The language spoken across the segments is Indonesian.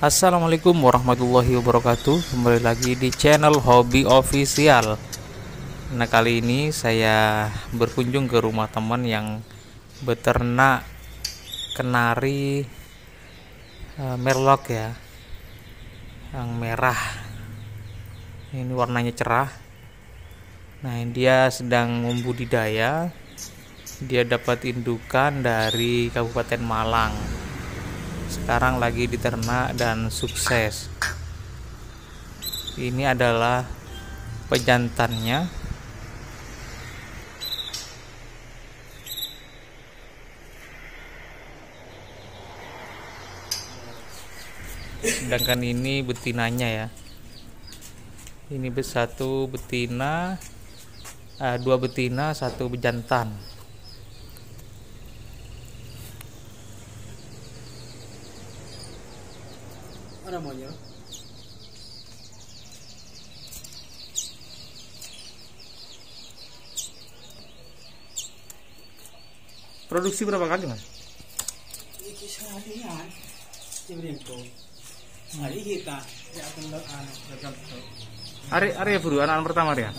Assalamualaikum warahmatullahi wabarakatuh. Kembali lagi di channel Hobi Official. Nah, kali ini saya berkunjung ke rumah teman yang beternak kenari merlok ya, yang merah. Ini warnanya cerah. Nah, dia sedang membudidaya. Dia dapat indukan dari Kabupaten Malang. Sekarang lagi diternak dan sukses. Ini adalah pejantannya. Sedangkan ini betinanya ya. Ini satu betina, dua betina, satu bejantan. Ada maunya. Produksi berapa kali, Mas? Iki seharian. Cimrimpo. Hari kita ya akan gagal tuh. Are buru anak pertama ya.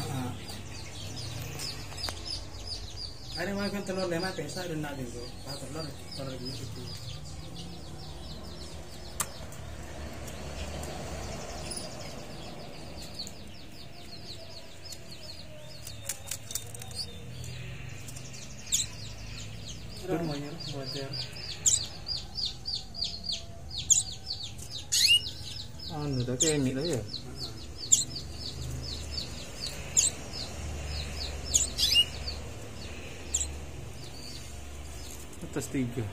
Ada makan telur lema pesa dan nak juga. Telur gitu. Rumahnya wajar. Udah kayak ini lah ya. Atas 3.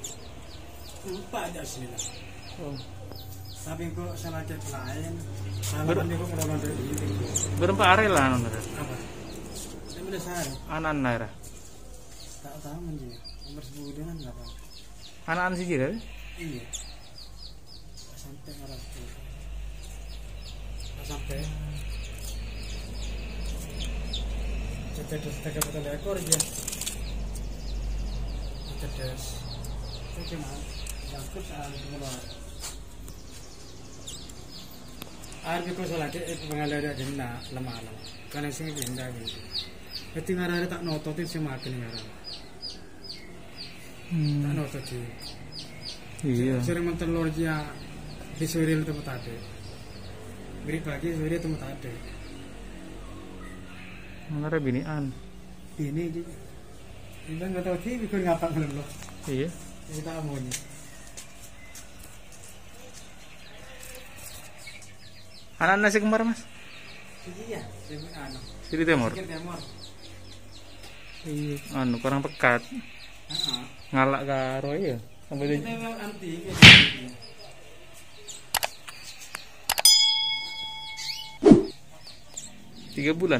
4 aja sini lah. Oh. Tapi kok salah cek lain. Salah ini kok kalau dari ini. Berapa are lah anak? Apa? Saya udah sehari. Anak naira. Tak tahu menjadi. Nomor 10 dengan berapa? Anak sih kira? Iya. Sampai ngarap tuh. Sampai. Cetes 30 ekor dia. Cetes. Itu cuma jangkut di keluar. Air biko salake pengalir aja na lemah. Karena sing pindah gitu. Ketika ngarare tak nototin semakin ngarare. Tak notot sih. Iya. Sering mentelur dia di sore tempat ada. Beri pagi sore tempat ada. Mana binian? Ini aja. Ini nggak tahu sih bikin ngapa belum loh. Iya. Kita amonya. Anak nasi kembar, Mas? Iya, ini anu. Sini Timur. Timur. Iya. Kurang pekat. Ngalak karo ya. Sampai Kita memang anti. 3 bulan.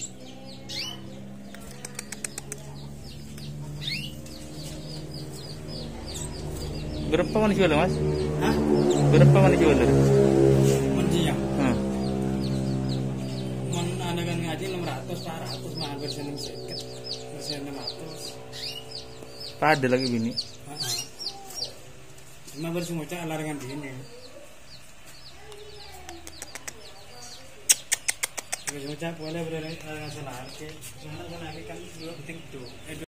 Berapa mana jual, Mas? Hah? Berapa mana jual? Menjiang. Hmm. Anda kan ngaji 600, 400 mah versi 600. Versi 600. Ada lagi bini. Cuma versi ngocak larangan bini. Versi ngocak boleh berlarangan salah. Soalnya kan kan 2 penting tuh.